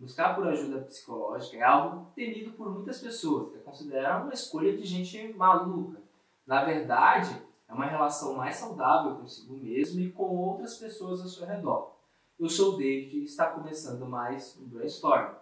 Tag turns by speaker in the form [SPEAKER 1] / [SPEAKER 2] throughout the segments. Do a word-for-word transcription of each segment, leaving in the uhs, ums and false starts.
[SPEAKER 1] Buscar por ajuda psicológica é algo temido por muitas pessoas, que consideram uma escolha de gente maluca. Na verdade, é uma relação mais saudável consigo mesmo e com outras pessoas ao seu redor. Eu sou o David e está começando mais um Brainstorm.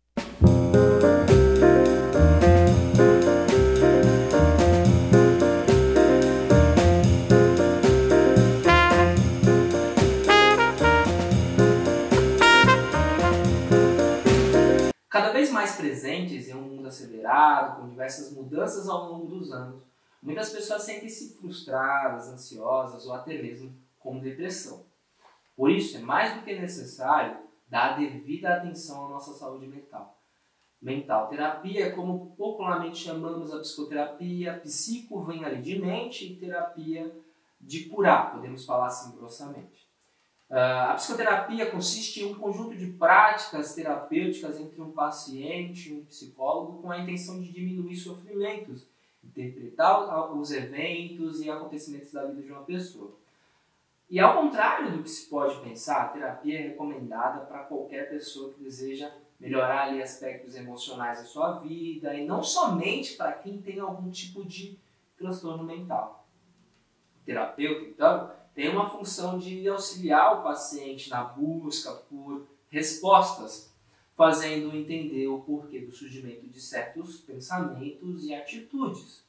[SPEAKER 1] Cada vez mais presentes em um mundo acelerado, com diversas mudanças ao longo dos anos, muitas pessoas sentem-se frustradas, ansiosas ou até mesmo com depressão. Por isso, é mais do que necessário dar a devida atenção à nossa saúde mental. Mental terapia, como popularmente chamamos a psicoterapia, psico vem ali de mente e terapia de curar, podemos falar assim grossamente. Uh, a psicoterapia consiste em um conjunto de práticas terapêuticas entre um paciente e um psicólogo com a intenção de diminuir sofrimentos, interpretar os eventos e acontecimentos da vida de uma pessoa. E ao contrário do que se pode pensar, a terapia é recomendada para qualquer pessoa que deseja melhorar ali aspectos emocionais da sua vida e não somente para quem tem algum tipo de transtorno mental. O terapeuta, então, tem uma função de auxiliar o paciente na busca por respostas, fazendo entender o porquê do surgimento de certos pensamentos e atitudes.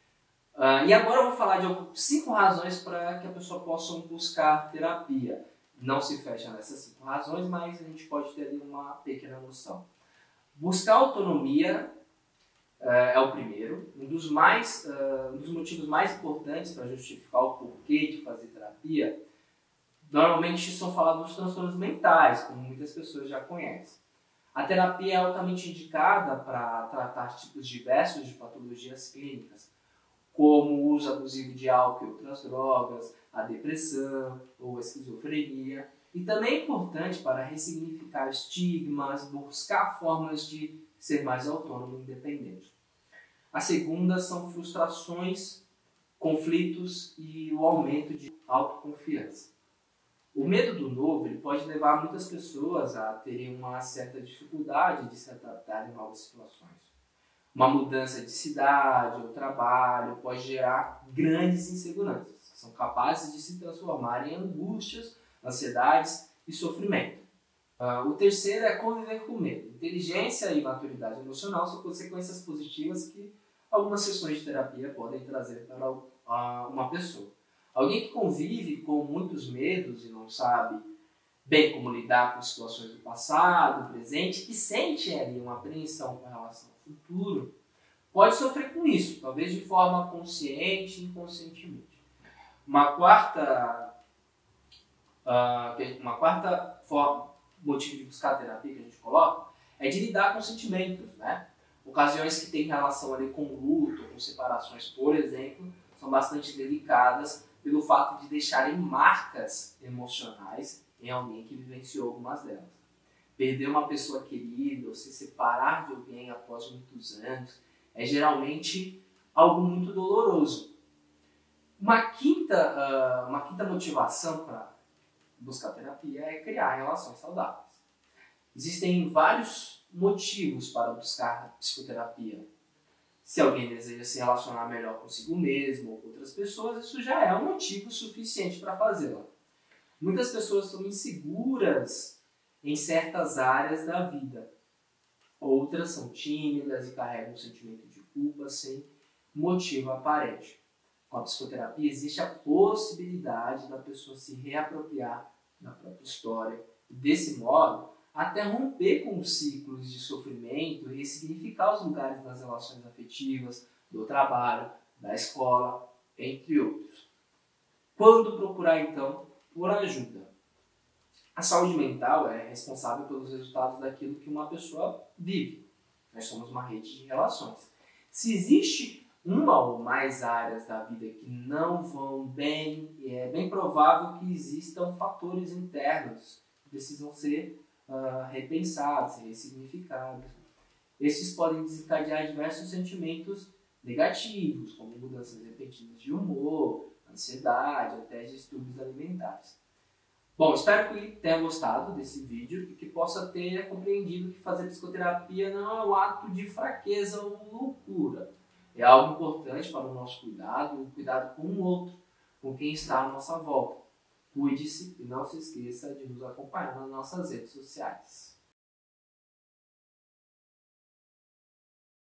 [SPEAKER 1] Uh, e agora eu vou falar de cinco razões para que a pessoa possa buscar terapia. Não se fecha nessas cinco razões, mas a gente pode ter ali uma pequena noção. Buscar autonomia uh, é o primeiro. Um dos, mais, uh, um dos motivos mais importantes para justificar o porquê de fazer terapia, normalmente são falados dos transtornos mentais, como muitas pessoas já conhecem. A terapia é altamente indicada para tratar tipos diversos de patologias clínicas, como o uso abusivo de álcool e outras drogas, a depressão ou a esquizofrenia. E também é importante para ressignificar estigmas, buscar formas de ser mais autônomo e independente. A segunda são frustrações, conflitos e o aumento de autoconfiança. O medo do novo ele pode levar muitas pessoas a terem uma certa dificuldade de se adaptar em novas situações. Uma mudança de cidade ou trabalho pode gerar grandes inseguranças, que são capazes de se transformar em angústias, ansiedades e sofrimento. Uh, o terceiro é conviver com medo. Inteligência e maturidade emocional são consequências positivas que algumas sessões de terapia podem trazer para uh, uma pessoa. Alguém que convive com muitos medos e não sabe bem como lidar com situações do passado, do presente, e sente ali uma apreensão com relação ao futuro, pode sofrer com isso, talvez de forma consciente e inconscientemente. Uma quarta, uh, uma quarta forma, motivo de buscar a terapia que a gente coloca, é de lidar com sentimentos, né? Ocasiões que têm relação ali com luto, com separações, por exemplo, são bastante delicadas pelo fato de deixarem marcas emocionais em alguém que vivenciou algumas delas. Perder uma pessoa querida ou se separar de alguém após muitos anos é geralmente algo muito doloroso. Uma quinta, uh, uma quinta motivação para buscar terapia é criar relações saudáveis. Existem vários motivos para buscar psicoterapia. Se alguém deseja se relacionar melhor consigo mesmo ou com outras pessoas, isso já é um motivo suficiente para fazê-la. Muitas pessoas são inseguras em certas áreas da vida. Outras são tímidas e carregam um sentimento de culpa sem motivo aparente. Com a psicoterapia existe a possibilidade da pessoa se reapropriar da própria história e, desse modo, até romper com os ciclos de sofrimento e ressignificar os lugares das relações afetivas, do trabalho, da escola, entre outros. Quando procurar, então, por ajuda? A saúde mental é responsável pelos resultados daquilo que uma pessoa vive. Nós somos uma rede de relações. Se existe uma ou mais áreas da vida que não vão bem, é bem provável que existam fatores internos que precisam ser uh, repensados, ressignificados. Esses podem desencadear diversos sentimentos negativos, como mudanças repentinas de humor, ansiedade, até distúrbios alimentares. Bom, espero que tenha gostado desse vídeo e que possa ter compreendido que fazer psicoterapia não é um ato de fraqueza ou loucura. É algo importante para o nosso cuidado e o cuidado com o outro, com quem está à nossa volta. Cuide-se e não se esqueça de nos acompanhar nas nossas redes sociais.